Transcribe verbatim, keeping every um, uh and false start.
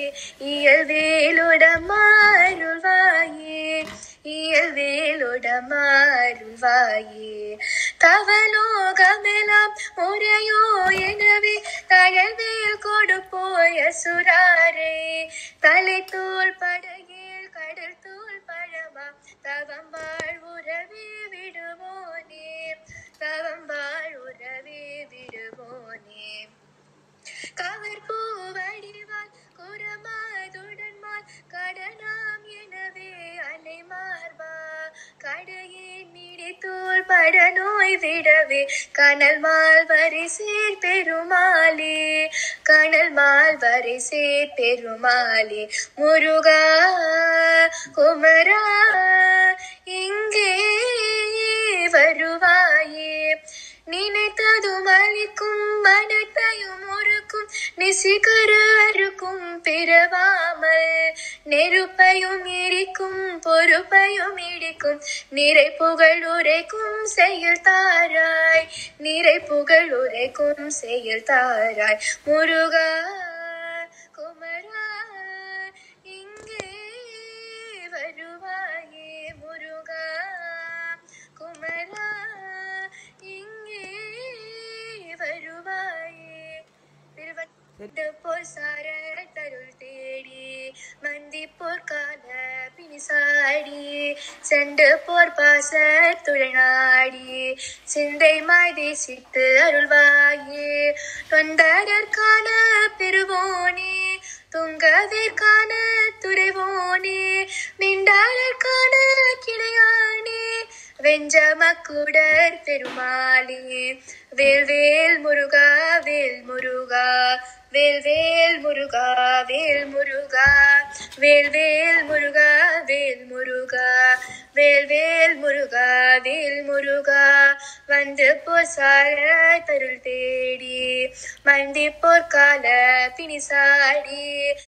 இயல்வேலோடமாருள்வாயே இயல்வேலோடமாருள்வாயே தவலோகமெல்லாம் முறையோ எனவே தழவேல் கொடுப்போய் அசுராரே தலை தோல் படையில் கடல் தோல் பழமா தவம் வாழ் உறவே விடுவோனே தவம் வாழ் உறவே விடுவோனே கவர் பூவடிவால் குரமாதுடன்மால் கடனாம் எனவே அலை மார்பா கடையே நீடித்தோல் படநோய் விடவே கனல் மால் வரிசேர் பெருமாளே கனல் மால் வரிசேர் பெருமாளே முருகா குமரா இங்கே வருவாயே நினைத்ததும் அளிக்கும் மனத்தையும் ஒருக்கும் நிசிகரு அறுக்கும் பிறவாமல் நெருப்பையும் எரிக்கும் பொறுப்பையும் இடிக்கும் நிறை புகழ் உரைக்கும் செயல் தாராய் நிறை புகழ் உரைக்கும் செயல் தாராய் முருகா குமரா இங்கே வருவாயே முருகா குமரா இங்கே வருவாயே திருவட்டப்போர் சார தருள் தேடி மந்திப்போர் கால பிணிசாடி செண்டு போர் பாச துழநாடி சிந்தை மாய் தேசித்து அருள்வாயே தொண்டரற்கான பெருவோனே துங்கவேற்கான துறைவோனே மிண்டாளர்கான கிளையானே வெஞ்சமக்குடர் பெருமாளே வேல்வேல் முருகா வேல் முருகா வேல்வேல் முருகா வேல் முருகா வேல்வேல் முருகா வேல் முருகா வேல்வேல் முருகா வேல் முருகா வந்து போர் சார தருள் தேடி மந்தி போர் கால பிணிசாடி